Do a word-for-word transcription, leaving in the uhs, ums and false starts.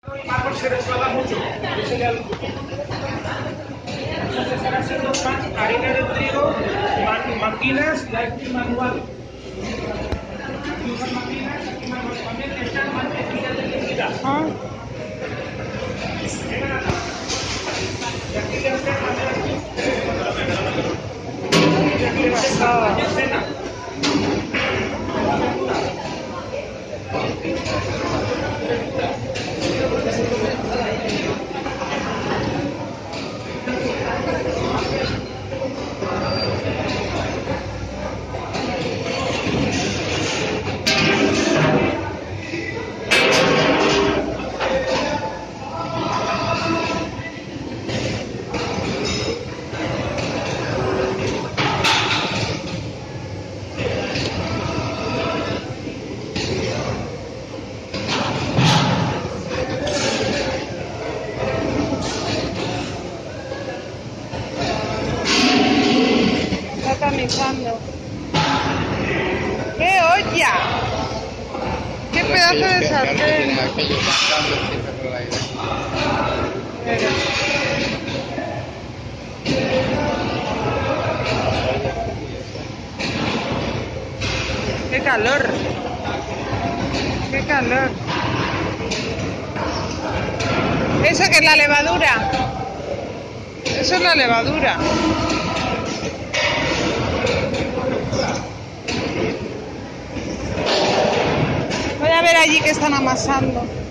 El mármol se resbala mucho, eso ya lo... Entonces están haciendo pan, harina de trigo, man, máquinas, y aquí manual. Y usan máquinas, aquí manual también, están mantequilla de líquida. Ah. Y aquí le hacen hacer aquí. Y aquí le hacen Ah. la cena. Está tamizando. ¡Qué olla! ¡Qué pedazo de sartén! Mira. ¡Qué calor! ¡Qué calor! ¿Eso qué es la levadura? Eso es la levadura. Voy a ver allí que están amasando.